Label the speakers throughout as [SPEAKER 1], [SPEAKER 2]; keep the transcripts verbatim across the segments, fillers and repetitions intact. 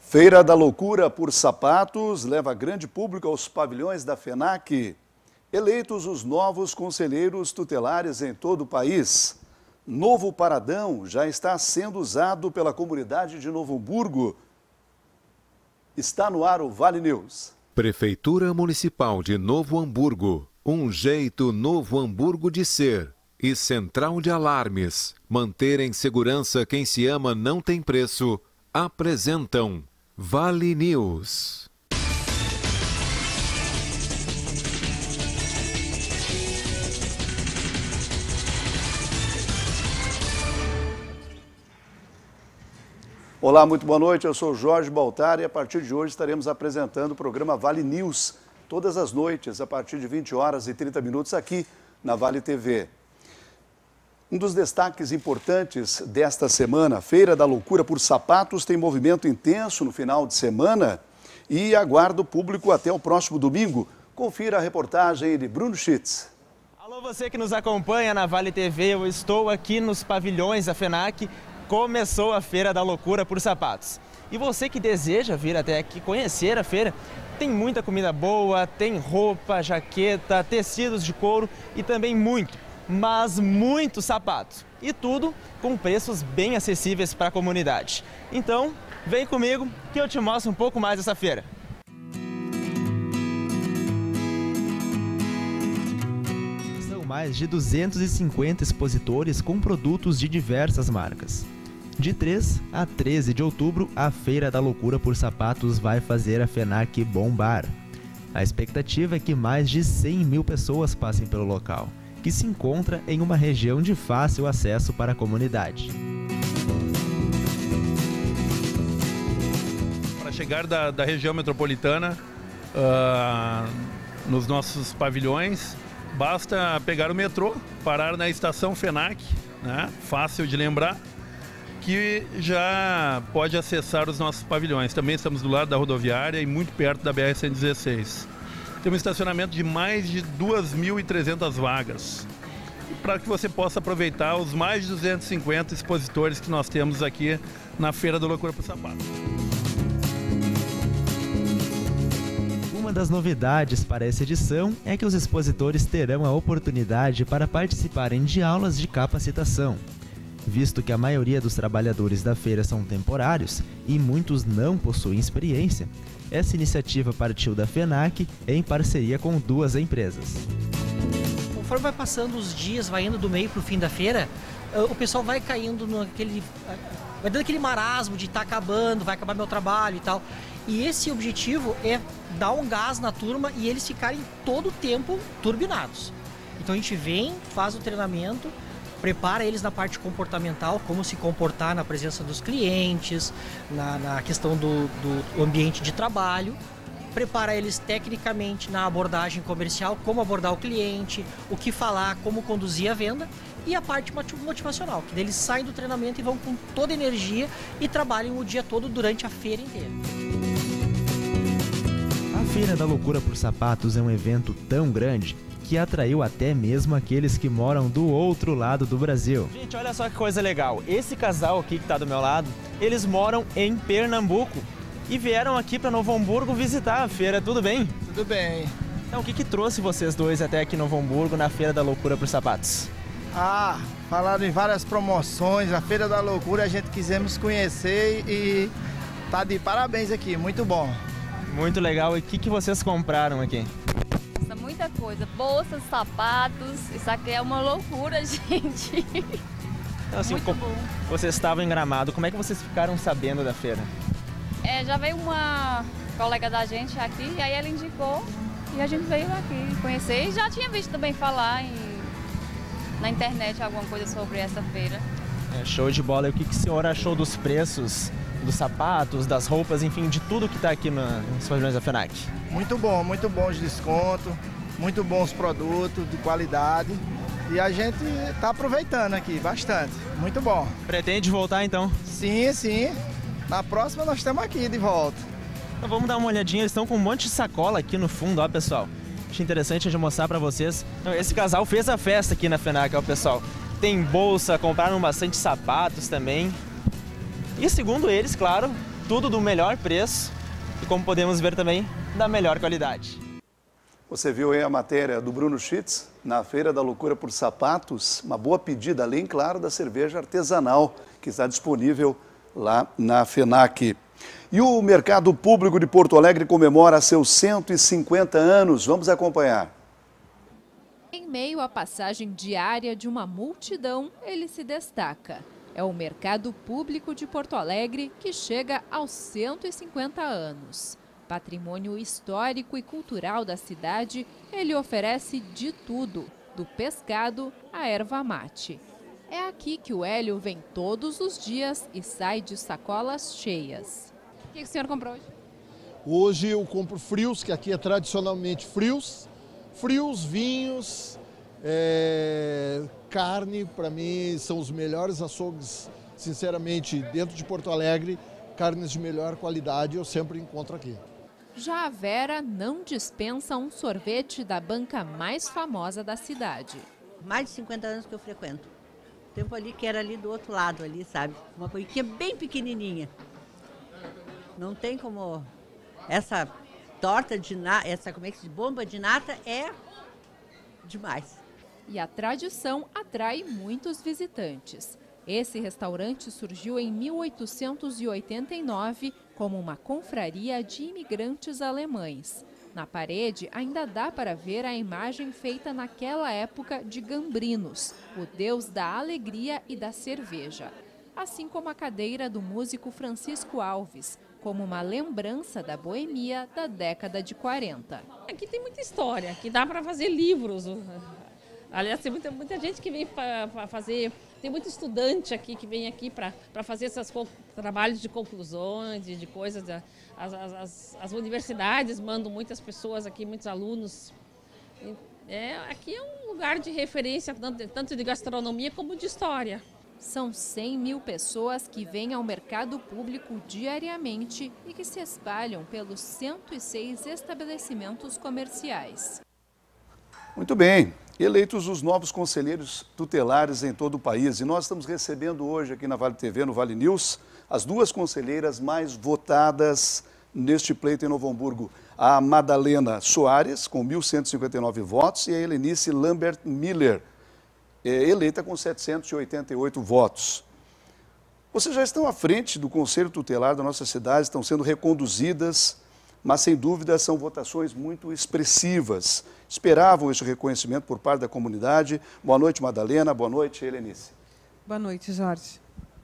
[SPEAKER 1] Feira da Loucura por Sapatos leva grande público aos pavilhões da FENAC. Eleitos os novos conselheiros tutelares em todo o país. Novo paradão já está sendo usado pela comunidade de Novo Hamburgo. Está no ar o Vale News.
[SPEAKER 2] Prefeitura Municipal de Novo Hamburgo. Um jeito Novo Hamburgo de ser. E Central de Alarmes. Manter em segurança quem se ama não tem preço. Apresentam Vale News.
[SPEAKER 1] Olá, muito boa noite. Eu sou Jorge Baltar e a partir de hoje estaremos apresentando o programa Vale News todas as noites, a partir de vinte horas e trinta minutos aqui na Vale T V. Um dos destaques importantes desta semana, Feira da Loucura por Sapatos, tem movimento intenso no final de semana e aguarda o público até o próximo domingo. Confira a reportagem de Bruno Schitz.
[SPEAKER 3] Alô, você que nos acompanha na Vale T V, eu estou aqui nos pavilhões da FENAC. Começou a Feira da Loucura por Sapatos. E você que deseja vir até aqui conhecer a feira, tem muita comida boa, tem roupa, jaqueta, tecidos de couro e também muito, mas muito sapato. E tudo com preços bem acessíveis para a comunidade. Então, vem comigo que eu te mostro um pouco mais dessa feira. São mais de duzentos e cinquenta expositores com produtos de diversas marcas. De três a treze de outubro, a Feira da Loucura por Sapatos vai fazer a FENAC bombar. A expectativa é que mais de cem mil pessoas passem pelo local, que se encontra em uma região de fácil acesso para a comunidade.
[SPEAKER 4] Para chegar da, da região metropolitana, uh, nos nossos pavilhões, basta pegar o metrô, parar na estação FENAC, né? Fácil de lembrar, que já pode acessar os nossos pavilhões. Também estamos do lado da rodoviária e muito perto da B R cento e dezesseis. Tem um estacionamento de mais de duas mil e trezentas vagas, para que você possa aproveitar os mais de duzentos e cinquenta expositores que nós temos aqui na Feira da Loucura por Sapatos.
[SPEAKER 3] Uma das novidades para essa edição é que os expositores terão a oportunidade para participarem de aulas de capacitação. Visto que a maioria dos trabalhadores da feira são temporários e muitos não possuem experiência, essa iniciativa partiu da FENAC em parceria com duas empresas.
[SPEAKER 5] Conforme vai passando os dias, vai indo do meio para o fim da feira, o pessoal vai caindo naquele... vai dando aquele marasmo de estar tá acabando, vai acabar meu trabalho e tal. E esse objetivo é dar um gás na turma e eles ficarem todo o tempo turbinados. Então a gente vem, faz o treinamento, prepara eles na parte comportamental, como se comportar na presença dos clientes, na, na questão do, do ambiente de trabalho, prepara eles tecnicamente na abordagem comercial, como abordar o cliente, o que falar, como conduzir a venda, e a parte motivacional, que eles saem do treinamento e vão com toda a energia e trabalham o dia todo durante a feira inteira.
[SPEAKER 3] A Feira da Loucura por Sapatos é um evento tão grande que atraiu até mesmo aqueles que moram do outro lado do Brasil. Gente, olha só que coisa legal. Esse casal aqui que está do meu lado, eles moram em Pernambuco e vieram aqui para Novo Hamburgo visitar a feira. Tudo bem?
[SPEAKER 6] Tudo bem.
[SPEAKER 3] Então, o que que trouxe vocês dois até aqui em Novo Hamburgo na Feira da Loucura por Sapatos?
[SPEAKER 6] Ah, falaram em várias promoções, a Feira da Loucura, a gente quisemos conhecer e tá de parabéns aqui, muito bom.
[SPEAKER 3] Muito legal. E o que que vocês compraram aqui?
[SPEAKER 7] Muita coisa, bolsas, sapatos, isso aqui é uma loucura, gente.
[SPEAKER 3] Então, assim,
[SPEAKER 7] muito bom.
[SPEAKER 3] Vocês estavam em Gramado, como é que vocês ficaram sabendo da feira?
[SPEAKER 7] É, já veio uma colega da gente aqui, e aí ela indicou, e a gente veio aqui conhecer, e já tinha visto também falar em, na internet alguma coisa sobre essa feira.
[SPEAKER 3] É, show de bola. E o que, que o senhor achou dos preços, dos sapatos, das roupas, enfim, de tudo que está aqui na, nos pavilhões da FENAC?
[SPEAKER 6] Muito bom, muito bom de desconto. Muito bons produtos, de qualidade, e a gente está aproveitando aqui bastante, muito bom.
[SPEAKER 3] Pretende voltar então?
[SPEAKER 6] Sim, sim, na próxima nós estamos aqui de volta.
[SPEAKER 3] Então vamos dar uma olhadinha, eles estão com um monte de sacola aqui no fundo, ó pessoal. Achei interessante de mostrar para vocês. Esse casal fez a festa aqui na FENAC, ó pessoal. Tem bolsa, compraram bastante sapatos também. E segundo eles, claro, tudo do melhor preço e, como podemos ver também, da melhor qualidade.
[SPEAKER 1] Você viu aí a matéria do Bruno Schitz na Feira da Loucura por Sapatos, uma boa pedida, além, claro, da cerveja artesanal que está disponível lá na FENAC. E o Mercado Público de Porto Alegre comemora seus cento e cinquenta anos. Vamos acompanhar.
[SPEAKER 8] Em meio à passagem diária de uma multidão, ele se destaca. É o Mercado Público de Porto Alegre que chega aos cento e cinquenta anos. Patrimônio histórico e cultural da cidade, ele oferece de tudo, do pescado à erva mate. É aqui que o Hélio vem todos os dias e sai de sacolas cheias. O que o senhor comprou hoje?
[SPEAKER 9] Hoje eu compro frios, que aqui é tradicionalmente frios. Frios, vinhos, é, carne, para mim são os melhores açougues, sinceramente, dentro de Porto Alegre. Carnes de melhor qualidade eu sempre encontro aqui.
[SPEAKER 8] Já a Vera não dispensa um sorvete da banca mais famosa da cidade.
[SPEAKER 10] Mais de cinquenta anos que eu frequento. O tempo ali que era ali do outro lado, ali, sabe? Uma coisinha bem pequenininha. Não tem como... Essa torta de nata, essa como é que se diz? Bomba de nata é demais.
[SPEAKER 8] E a tradição atrai muitos visitantes. Esse restaurante surgiu em mil oitocentos e oitenta e nove como uma confraria de imigrantes alemães. Na parede ainda dá para ver a imagem feita naquela época de Gambrinos, o deus da alegria e da cerveja. Assim como a cadeira do músico Francisco Alves, como uma lembrança da boemia da década de quarenta.
[SPEAKER 11] Aqui tem muita história, aqui dá para fazer livros. Aliás, tem muita, muita gente que vem para fazer, tem muito estudante aqui que vem aqui para fazer esses trabalhos de conclusões, de, de coisas. As, as, as universidades mandam muitas pessoas aqui, muitos alunos. É, aqui é um lugar de referência, tanto de gastronomia como de história.
[SPEAKER 8] São cem mil pessoas que vêm ao mercado público diariamente e que se espalham pelos cento e seis estabelecimentos comerciais.
[SPEAKER 1] Muito bem. Eleitos os novos conselheiros tutelares em todo o país. E nós estamos recebendo hoje aqui na Vale T V, no Vale News, as duas conselheiras mais votadas neste pleito em Novo Hamburgo. A Madalena Soares, com mil cento e cinquenta e nove votos, e a Helenice Lambert Miller, eleita com setecentos e oitenta e oito votos. Vocês já estão à frente do Conselho Tutelar da nossa cidade, estão sendo reconduzidas, mas sem dúvida são votações muito expressivas. Esperavam este reconhecimento por parte da comunidade. Boa noite, Madalena. Boa noite, Helenice.
[SPEAKER 12] Boa noite, Jorge.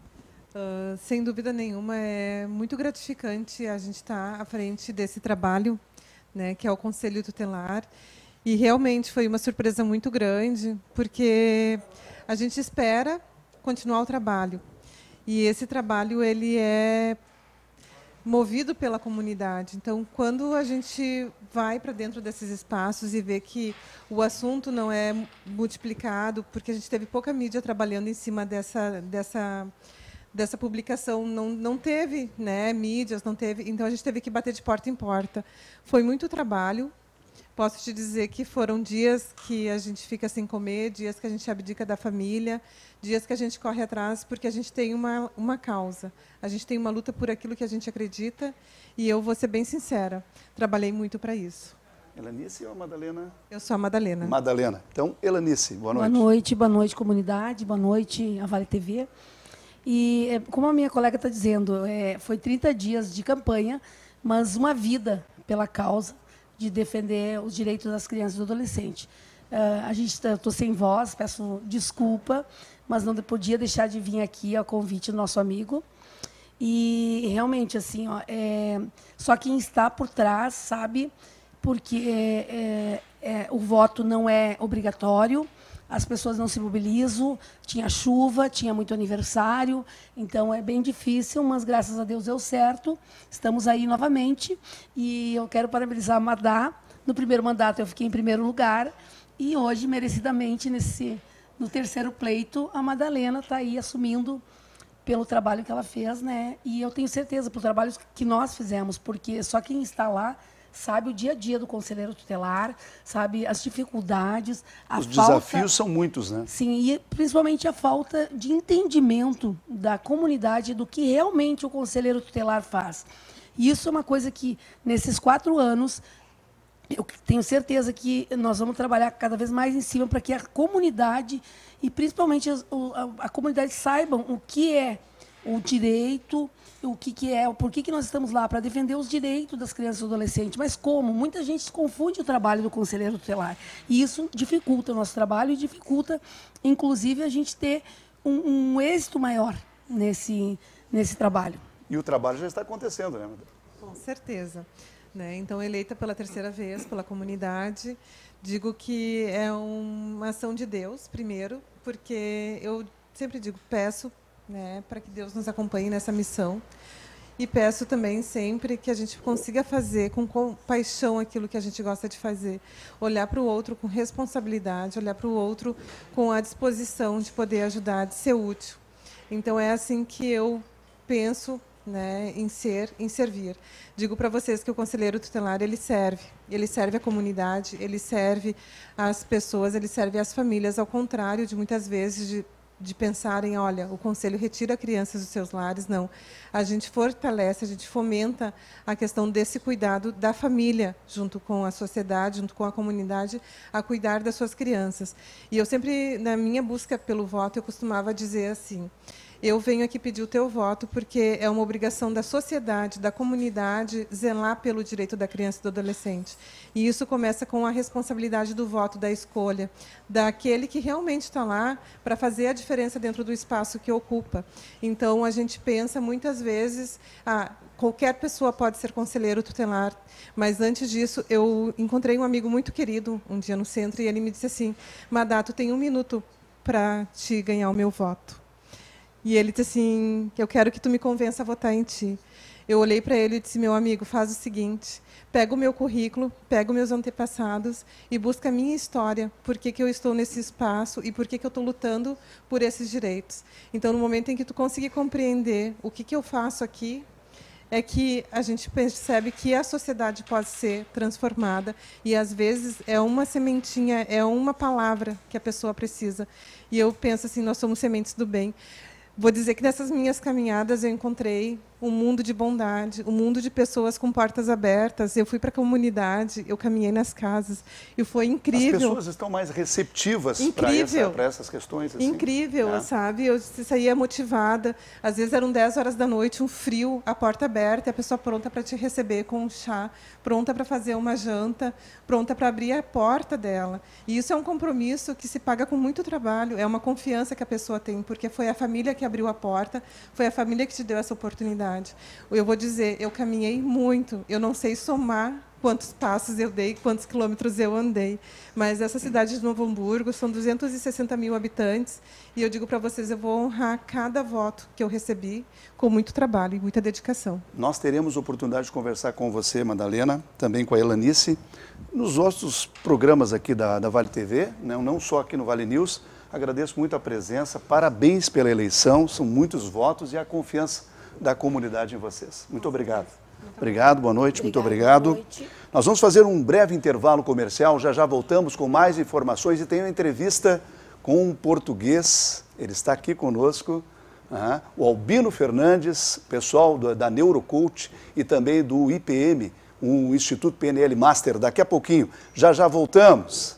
[SPEAKER 12] Uh, sem dúvida nenhuma, é muito gratificante a gente estar à frente desse trabalho, né, que é o Conselho Tutelar. E realmente foi uma surpresa muito grande, porque a gente espera continuar o trabalho. E esse trabalho ele é movido pela comunidade. Então, quando a gente vai para dentro desses espaços e vê que o assunto não é multiplicado, porque a gente teve pouca mídia trabalhando em cima dessa, dessa, dessa publicação, não, não teve, né, mídias, não teve, então a gente teve que bater de porta em porta. Foi muito trabalho. Posso te dizer que foram dias que a gente fica sem comer, dias que a gente abdica da família, dias que a gente corre atrás, porque a gente tem uma, uma causa. A gente tem uma luta por aquilo que a gente acredita, e eu vou ser bem sincera, trabalhei muito para isso.
[SPEAKER 1] Helenice ou a Madalena?
[SPEAKER 12] Eu sou a Madalena.
[SPEAKER 1] Madalena. Então, Helenice, boa noite.
[SPEAKER 13] Boa noite, boa noite, comunidade, boa noite, a Vale T V. E, como a minha colega está dizendo, é, foi trinta dias de campanha, mas uma vida pela causa de defender os direitos das crianças e do adolescente. Uh, a gente estou sem voz, peço desculpa, mas não podia deixar de vir aqui ao convite do nosso amigo. E realmente, assim, ó, é, só quem está por trás sabe, porque é, é, o voto não é obrigatório, as pessoas não se mobilizam, tinha chuva, tinha muito aniversário, então é bem difícil, mas graças a Deus deu certo. Estamos aí novamente e eu quero parabenizar a Madá. No primeiro mandato eu fiquei em primeiro lugar e hoje, merecidamente, nesse, no terceiro pleito, a Madalena está aí assumindo pelo trabalho que ela fez, né? E eu tenho certeza, pelo trabalho que nós fizemos, porque só quem está lá sabe o dia a dia do conselheiro tutelar, sabe as dificuldades, a
[SPEAKER 1] Os
[SPEAKER 13] falta,
[SPEAKER 1] desafios são muitos, né?
[SPEAKER 13] Sim, e principalmente a falta de entendimento da comunidade do que realmente o conselheiro tutelar faz. E isso é uma coisa que, nesses quatro anos, eu tenho certeza que nós vamos trabalhar cada vez mais em cima para que a comunidade, e principalmente a, a, a comunidade, saibam o que é o direito, o que, que é, por que, que nós estamos lá, para defender os direitos das crianças e adolescentes. Mas como? Muita gente confunde o trabalho do conselheiro tutelar. E isso dificulta o nosso trabalho e dificulta, inclusive, a gente ter um, um êxito maior nesse, nesse trabalho.
[SPEAKER 1] E o trabalho já está acontecendo, né?
[SPEAKER 12] Com certeza. Né? Então, eleita pela terceira vez pela comunidade, digo que é uma ação de Deus, primeiro, porque eu sempre digo, peço, né, para que Deus nos acompanhe nessa missão. E peço também sempre que a gente consiga fazer com paixão aquilo que a gente gosta de fazer. Olhar para o outro com responsabilidade, olhar para o outro com a disposição de poder ajudar, de ser útil. Então, é assim que eu penso, né, em ser, em servir. Digo para vocês que o conselheiro tutelar, ele serve. Ele serve a comunidade, ele serve as pessoas, ele serve as famílias, ao contrário de muitas vezes de de pensarem, olha, o conselho retira crianças dos seus lares. Não. A gente fortalece, a gente fomenta a questão desse cuidado da família, junto com a sociedade, junto com a comunidade, a cuidar das suas crianças. E eu sempre, na minha busca pelo voto, eu costumava dizer assim, eu venho aqui pedir o teu voto porque é uma obrigação da sociedade, da comunidade, zelar pelo direito da criança e do adolescente. E isso começa com a responsabilidade do voto, da escolha, daquele que realmente está lá para fazer a diferença dentro do espaço que ocupa. Então, a gente pensa muitas vezes, ah, qualquer pessoa pode ser conselheiro tutelar, mas antes disso, eu encontrei um amigo muito querido um dia no centro e ele me disse assim, Madá, tu tem um minuto para te ganhar o meu voto. E ele disse assim, eu quero que tu me convença a votar em ti. Eu olhei para ele e disse, meu amigo, faz o seguinte, pega o meu currículo, pega os meus antepassados e busca a minha história, por que que eu estou nesse espaço e por que que eu estou lutando por esses direitos. Então, no momento em que tu conseguir compreender o que que eu faço aqui, é que a gente percebe que a sociedade pode ser transformada e, às vezes, é uma sementinha, é uma palavra que a pessoa precisa. E eu penso assim, nós somos sementes do bem. Vou dizer que nessas minhas caminhadas eu encontrei um mundo de bondade, um mundo de pessoas com portas abertas. Eu fui para a comunidade, eu caminhei nas casas e foi incrível.
[SPEAKER 1] As pessoas estão mais receptivas para essa, para essas questões. Assim,
[SPEAKER 12] incrível,
[SPEAKER 1] né?
[SPEAKER 12] Sabe? Eu saía motivada. Às vezes eram dez horas da noite, um frio, a porta aberta, e a pessoa pronta para te receber com um chá, pronta para fazer uma janta, pronta para abrir a porta dela. E isso é um compromisso que se paga com muito trabalho, é uma confiança que a pessoa tem, porque foi a família que abriu a porta, foi a família que te deu essa oportunidade. Eu vou dizer, eu caminhei muito, eu não sei somar quantos passos eu dei, quantos quilômetros eu andei, mas essa cidade de Novo Hamburgo são duzentos e sessenta mil habitantes e eu digo para vocês, eu vou honrar cada voto que eu recebi com muito trabalho e muita dedicação.
[SPEAKER 1] Nós teremos oportunidade de conversar com você, Madalena, também com a Elanice, nos nossos programas aqui da, da Vale T V, né, não só aqui no Vale News. Agradeço muito a presença, parabéns pela eleição, são muitos votos e a confiança da comunidade em vocês. Muito obrigado. Obrigado, boa noite, muito obrigado. Boa noite. Nós vamos fazer um breve intervalo comercial, já já voltamos com mais informações e tem uma entrevista com um português, ele está aqui conosco, uh-huh, o Albino Fernandes, pessoal do, da Neurocult e também do I P M, o Instituto P N L Master, daqui a pouquinho. Já já voltamos.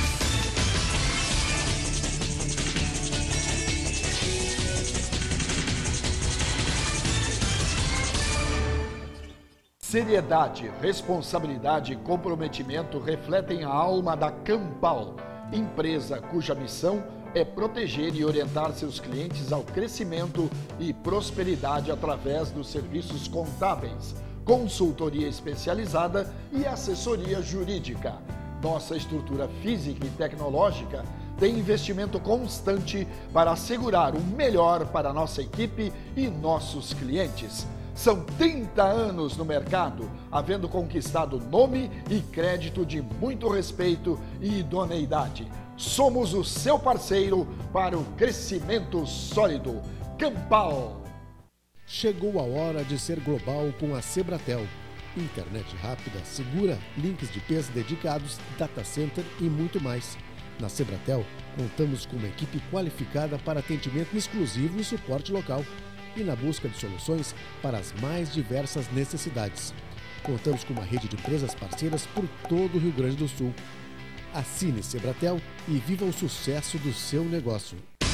[SPEAKER 9] Seriedade, responsabilidade e comprometimento refletem a alma da Campal, empresa cuja missão é proteger e orientar seus clientes ao crescimento e prosperidade através dos serviços contábeis, consultoria especializada e assessoria jurídica. Nossa estrutura física e tecnológica tem investimento constante para assegurar o melhor para nossa equipe e nossos clientes. São trinta anos no mercado, havendo conquistado nome e crédito de muito respeito e idoneidade. Somos o seu parceiro para o crescimento sólido. Campal.
[SPEAKER 14] Chegou a hora de ser global com a Sebratel. internet rápida, segura, links de peça dedicados, data center e muito mais. Na Sebratel, contamos com uma equipe qualificada para atendimento exclusivo e suporte local e na busca de soluções para as mais diversas necessidades. Contamos com uma rede de empresas parceiras por todo o Rio Grande do Sul. Assine Sebratel e viva o sucesso do seu negócio.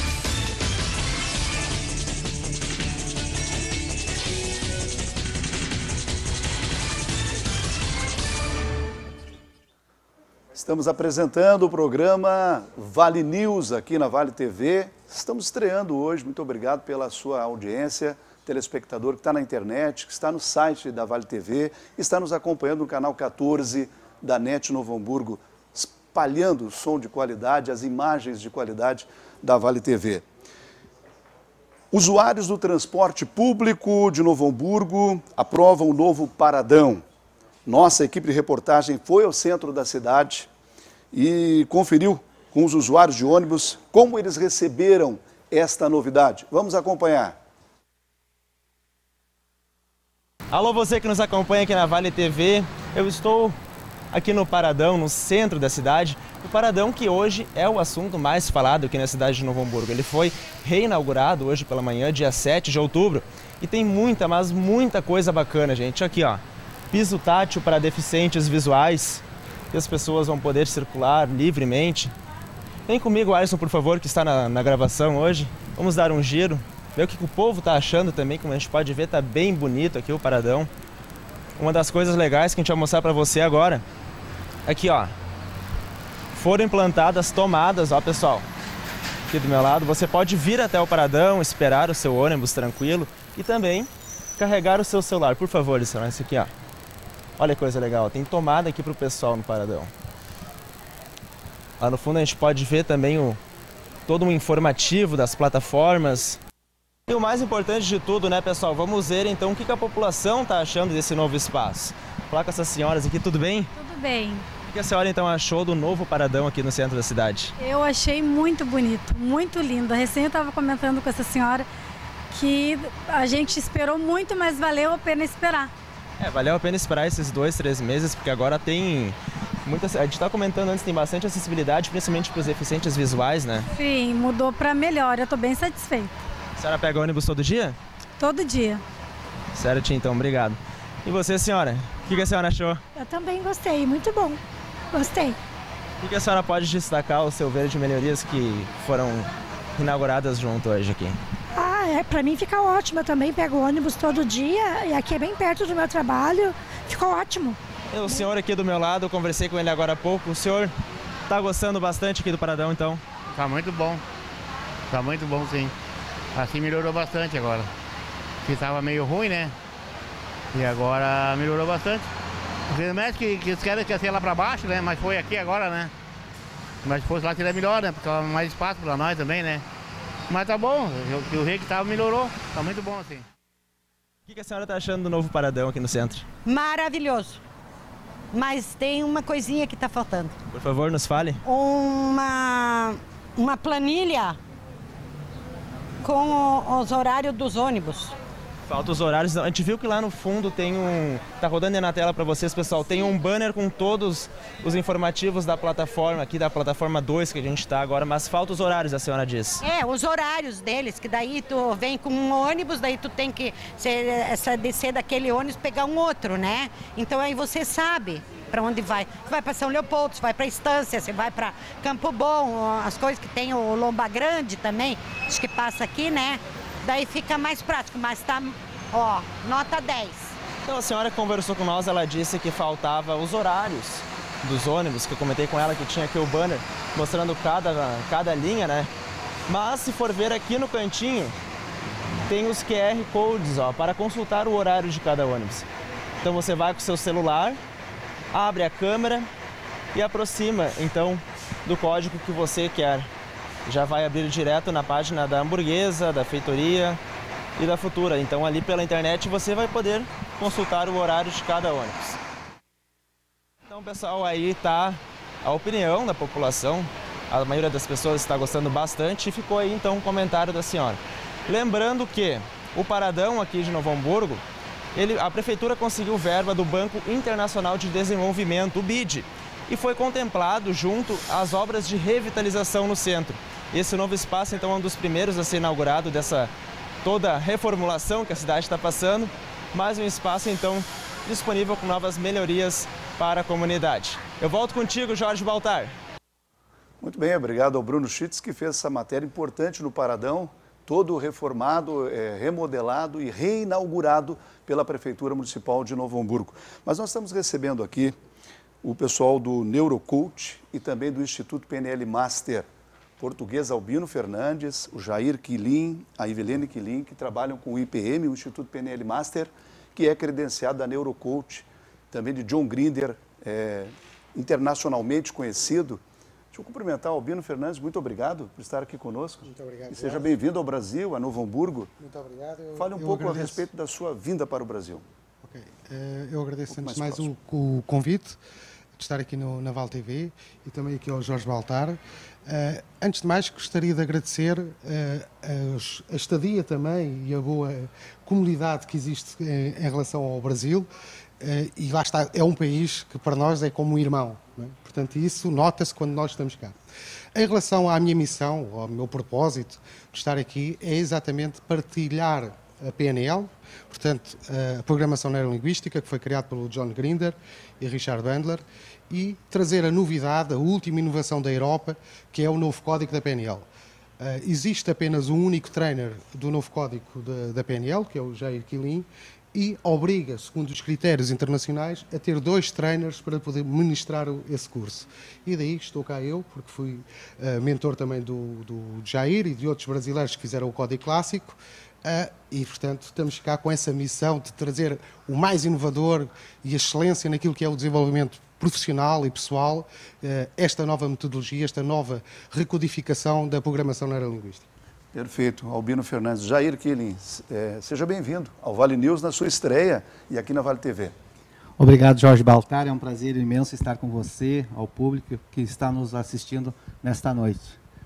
[SPEAKER 1] Estamos apresentando o programa Vale News aqui na Vale T V. Estamos estreando hoje. Muito obrigado pela sua audiência, telespectador que está na internet, que está no site da Vale T V, está nos acompanhando no canal quatorze da NET Novo Hamburgo, espalhando o som de qualidade, as imagens de qualidade da Vale T V. Usuários do transporte público de Novo Hamburgo aprovam o novo paradão. Nossa equipe de reportagem foi ao centro da cidade e conferiu com os usuários de ônibus como eles receberam esta novidade. Vamos acompanhar.
[SPEAKER 3] Alô, você que nos acompanha aqui na Vale T V. Eu estou aqui no Paradão, no centro da cidade. O Paradão que hoje é o assunto mais falado aqui na cidade de Novo Hamburgo. Ele foi reinaugurado hoje pela manhã, dia sete de outubro. E tem muita, mas muita coisa bacana, gente. Aqui, ó. Piso tátil para deficientes visuais, que as pessoas vão poder circular livremente. Vem comigo, Alisson, por favor, que está na, na gravação hoje. Vamos dar um giro, ver o que, que o povo está achando também. Como a gente pode ver, está bem bonito aqui o Paradão. Uma das coisas legais que a gente vai mostrar para você agora, aqui ó, foram implantadas tomadas, ó pessoal, aqui do meu lado. Você pode vir até o Paradão, esperar o seu ônibus tranquilo e também carregar o seu celular. Por favor, esse aqui ó. Olha que coisa legal, tem tomada aqui para o pessoal no Paradão. Lá no fundo a gente pode ver também o, todo um informativo das plataformas. E o mais importante de tudo, né, pessoal, vamos ver então o que, que a população está achando desse novo espaço. Falar com essas senhoras aqui, tudo bem?
[SPEAKER 15] Tudo bem.
[SPEAKER 3] O que a senhora então achou do novo Paradão aqui no centro da cidade?
[SPEAKER 15] Eu achei muito bonito, muito lindo. Recém eu estava comentando com essa senhora que a gente esperou muito, mas valeu a pena esperar.
[SPEAKER 3] É, valeu a pena esperar esses dois, três meses, porque agora tem muita... A gente estava comentando antes, tem bastante acessibilidade, principalmente para os deficientes visuais, né?
[SPEAKER 15] Sim, mudou para melhor, eu estou bem satisfeita.
[SPEAKER 3] A senhora pega ônibus todo dia?
[SPEAKER 15] Todo dia.
[SPEAKER 3] Certo, então, obrigado. E você, senhora? O que a senhora achou?
[SPEAKER 16] Eu também gostei, muito bom. Gostei.
[SPEAKER 3] O que a senhora pode destacar o seu ver de melhorias que foram inauguradas junto hoje aqui?
[SPEAKER 16] Ah, é, pra mim fica ótimo. Eu também pego ônibus todo dia e aqui é bem perto do meu trabalho. Ficou ótimo.
[SPEAKER 3] E o senhor aqui do meu lado, eu conversei com ele agora há pouco. O senhor tá gostando bastante aqui do Paradão, então?
[SPEAKER 17] Tá muito bom. Tá muito bom, sim. Assim melhorou bastante agora. Que tava meio ruim, né? E agora melhorou bastante. Infelizmente que, que eles querem que ia lá pra baixo, né? Mas foi aqui agora, né? Mas se fosse lá seria melhor, né? Porque tava mais espaço pra nós também, né? Mas tá bom, o, o rei que tava melhorou. Tá muito bom, assim.
[SPEAKER 3] O que a senhora tá achando do novo Paradão aqui no centro?
[SPEAKER 18] Maravilhoso. Mas tem uma coisinha que tá faltando.
[SPEAKER 3] Por favor, nos fale.
[SPEAKER 18] Uma, uma planilha com os horários dos ônibus.
[SPEAKER 3] Falta os horários. A gente viu que lá no fundo tem um... Tá rodando aí na tela para vocês, pessoal. Tem um banner com todos os informativos da plataforma, aqui da plataforma dois que a gente está agora, mas falta os horários, a senhora diz.
[SPEAKER 18] É, os horários deles, que daí tu vem com um ônibus, daí tu tem que ser, descer daquele ônibus, pegar um outro, né? Então aí você sabe para onde vai. Você vai para São Leopoldo, você vai para Estância, você vai para Campo Bom, as coisas que tem o Lomba Grande também, acho que passa aqui, né? Daí fica mais prático, mas tá, ó, nota dez.
[SPEAKER 3] Então a senhora que conversou com nós, ela disse que faltava os horários dos ônibus, que eu comentei com ela que tinha aqui o banner mostrando cada, cada linha, né? Mas se for ver aqui no cantinho, tem os Q R Codes, ó, para consultar o horário de cada ônibus. Então você vai com o seu celular, abre a câmera e aproxima, então, do código que você quer. Já vai abrir direto na página da Hamburguesa, da Feitoria e da Futura. Então ali pela internet você vai poder consultar o horário de cada ônibus. Então pessoal, aí está a opinião da população. A maioria das pessoas está gostando bastante e ficou aí então um comentário da senhora. Lembrando que o Paradão aqui de Novo Hamburgo ele, a Prefeitura conseguiu verba do Banco Internacional de Desenvolvimento, o B I D, e foi contemplado junto às obras de revitalização no centro. Esse novo espaço, então, é um dos primeiros a ser inaugurado dessa toda a reformulação que a cidade está passando, mais um espaço, então, disponível com novas melhorias para a comunidade. Eu volto contigo, Jorge Baltar.
[SPEAKER 1] Muito bem, obrigado ao Bruno Schitz, que fez essa matéria importante no Paradão, todo reformado, é, remodelado e reinaugurado pela Prefeitura Municipal de Novo Hamburgo. Mas nós estamos recebendo aqui o pessoal do Neurocoach e também do Instituto P N L Master, português Albino Fernandes, o Jair Quilin, a Ivelene Quilin, que trabalham com o I P M, o Instituto P N L Master, que é credenciado da Neurocoach, também de John Grinder, é, internacionalmente conhecido. Deixa eu cumprimentar o Albino Fernandes, muito obrigado por estar aqui conosco.
[SPEAKER 19] Muito obrigado.
[SPEAKER 1] E seja bem-vindo ao Brasil, a Novo Hamburgo.
[SPEAKER 19] Muito obrigado. Eu,
[SPEAKER 1] Fale um pouco
[SPEAKER 19] agradeço.
[SPEAKER 1] a respeito da sua vinda para o Brasil.
[SPEAKER 19] Ok. Uh, eu agradeço
[SPEAKER 1] um
[SPEAKER 19] antes
[SPEAKER 1] mais,
[SPEAKER 19] mais o, o convite de estar aqui no, na Val T V e também aqui ao Jorge Baltar. Uh, antes de mais, gostaria de agradecer uh, a, a estadia também e a boa comunidade que existe em, em relação ao Brasil. Uh, e lá está, é um país que para nós é como um irmão. Não é? Portanto, isso nota-se quando nós estamos cá. Em relação à minha missão, ao meu propósito de estar aqui, é exatamente partilhar a P N L, portanto, a Programação Neurolinguística, que foi criada pelo John Grinder e Richard Bandler, e trazer a novidade, a última inovação da Europa, que é o novo código da P N L. Uh, existe apenas um único trainer do novo código da, da P N L, que é o Jair Quilin, e obriga, segundo os critérios internacionais, a ter dois trainers para poder ministrar esse curso. E daí estou cá eu, porque fui uh, mentor também do, do Jair e de outros brasileiros que fizeram o Código Clássico, uh, e, portanto, estamos cá com essa missão de trazer o mais inovador e a excelência naquilo que é o desenvolvimento profissional e pessoal, uh, esta nova metodologia, esta nova recodificação da programação neurolinguística.
[SPEAKER 1] Perfeito. Albino Fernandes. Jair Quilin, é, seja bem-vindo ao Vale News na sua estreia e aqui na Vale T V.
[SPEAKER 20] Obrigado, Jorge Baltar. É um prazer imenso estar com você, ao público que está nos assistindo nesta noite.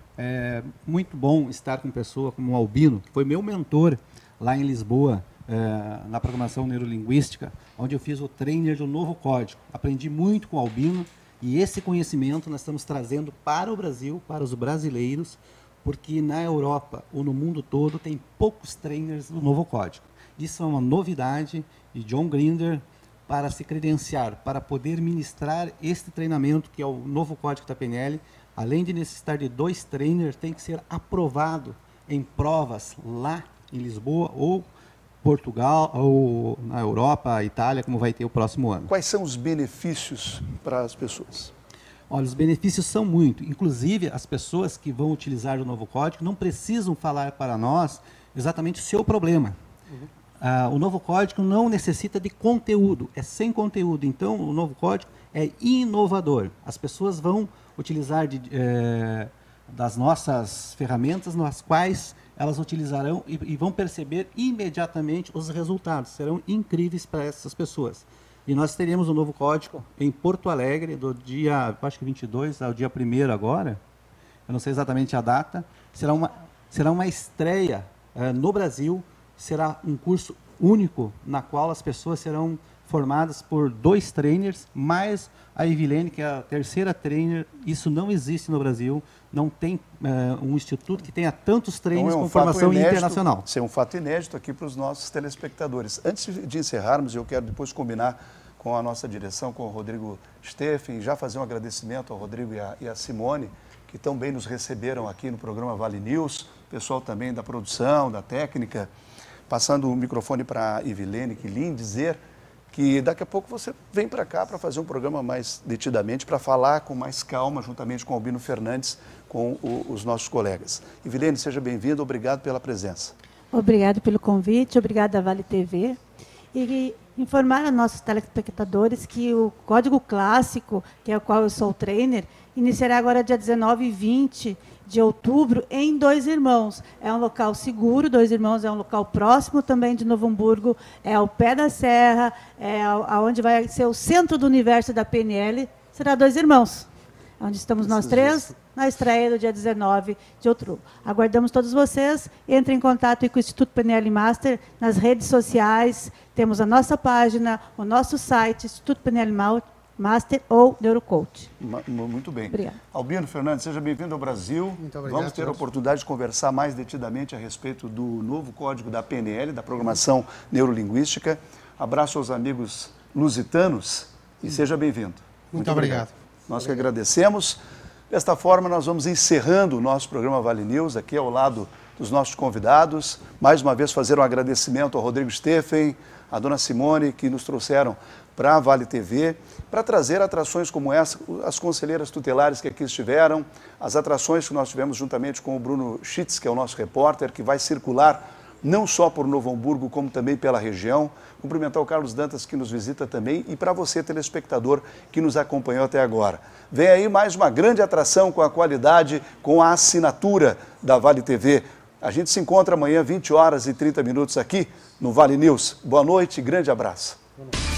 [SPEAKER 20] É muito bom estar com pessoa como o Albino, que foi meu mentor lá em Lisboa, é, na programação neurolinguística, onde eu fiz o trainer do novo código. Aprendi muito com o Albino e esse conhecimento nós estamos trazendo para o Brasil, para os brasileiros, porque na Europa ou no mundo todo tem poucos trainers do novo código. Isso é uma novidade de John Grinder para se credenciar, para poder ministrar este treinamento que é o novo código da P N L. Além de necessitar de dois trainers, tem que ser aprovado em provas lá em Lisboa ou Portugal ou na Europa, Itália, como vai ter o próximo ano.
[SPEAKER 1] Quais são os benefícios para as pessoas?
[SPEAKER 20] Olha, os benefícios são muito. Inclusive, as pessoas que vão utilizar o novo código não precisam falar para nós exatamente o seu problema. Uhum. Ah, o novo código não necessita de conteúdo, é sem conteúdo. Então, o novo código é inovador. As pessoas vão utilizar de, é, das nossas ferramentas, nas quais elas utilizarão e, e vão perceber imediatamente os resultados. Serão incríveis para essas pessoas. E nós teremos um novo código em Porto Alegre, do dia, acho que vinte e dois ao dia primeiro agora, eu não sei exatamente a data, será uma, será uma estreia uh, no Brasil, será um curso único, na qual as pessoas serão formadas por dois trainers, mais a Ivilene, que é a terceira trainer. Isso não existe no Brasil, não tem uh, um instituto que tenha tantos trainers então é um com formação inédito, internacional.
[SPEAKER 1] Isso é um fato inédito aqui para os nossos telespectadores. Antes de encerrarmos, eu quero depois combinar com a nossa direção, com o Rodrigo Steffen, já fazer um agradecimento ao Rodrigo e a, e a Simone, que tão bem nos receberam aqui no programa Vale News, pessoal também da produção, da técnica, passando o microfone para a Ivilene Quilin, dizer que daqui a pouco você vem para cá para fazer um programa mais detidamente, para falar com mais calma, juntamente com o Albino Fernandes, com o, os nossos colegas. Ivilene, seja bem-vindo, obrigado pela presença.
[SPEAKER 21] Obrigado pelo convite, obrigada à Vale T V. E informar a nossos telespectadores que o Código Clássico, que é o qual eu sou trainer, iniciará agora dia dezenove e vinte de outubro em Dois Irmãos. É um local seguro, Dois Irmãos é um local próximo também de Novo Hamburgo, é ao pé da serra, é onde vai ser o centro do universo da P N L, será Dois Irmãos. onde estamos nós três, na estreia do dia dezenove de outubro. Aguardamos todos vocês. Entrem em contato com o Instituto P N L Master nas redes sociais. Temos a nossa página, o nosso site, Instituto P N L Master ou Neurocoach.
[SPEAKER 1] Muito bem.
[SPEAKER 21] Obrigada.
[SPEAKER 1] Albino Fernandes, seja bem-vindo ao Brasil.
[SPEAKER 19] Muito obrigado.
[SPEAKER 1] Vamos ter a oportunidade de conversar mais detidamente a respeito do novo código da P N L, da Programação Neurolinguística. Abraço aos amigos lusitanos e seja bem-vindo.
[SPEAKER 19] Muito, Muito obrigado.
[SPEAKER 1] obrigado. Nós que agradecemos. Desta forma, nós vamos encerrando o nosso programa Vale News, aqui ao lado dos nossos convidados. Mais uma vez, fazer um agradecimento ao Rodrigo Steffen, à dona Simone, que nos trouxeram para a Vale T V, para trazer atrações como essa, as conselheiras tutelares que aqui estiveram, as atrações que nós tivemos juntamente com o Bruno Schitz, que é o nosso repórter, que vai circular não só por Novo Hamburgo, como também pela região. Cumprimentar o Carlos Dantas, que nos visita também, e para você, telespectador, que nos acompanhou até agora. Vem aí mais uma grande atração com a qualidade, com a assinatura da Vale T V. A gente se encontra amanhã, vinte horas e trinta minutos aqui no Vale News. Boa noite e grande abraço.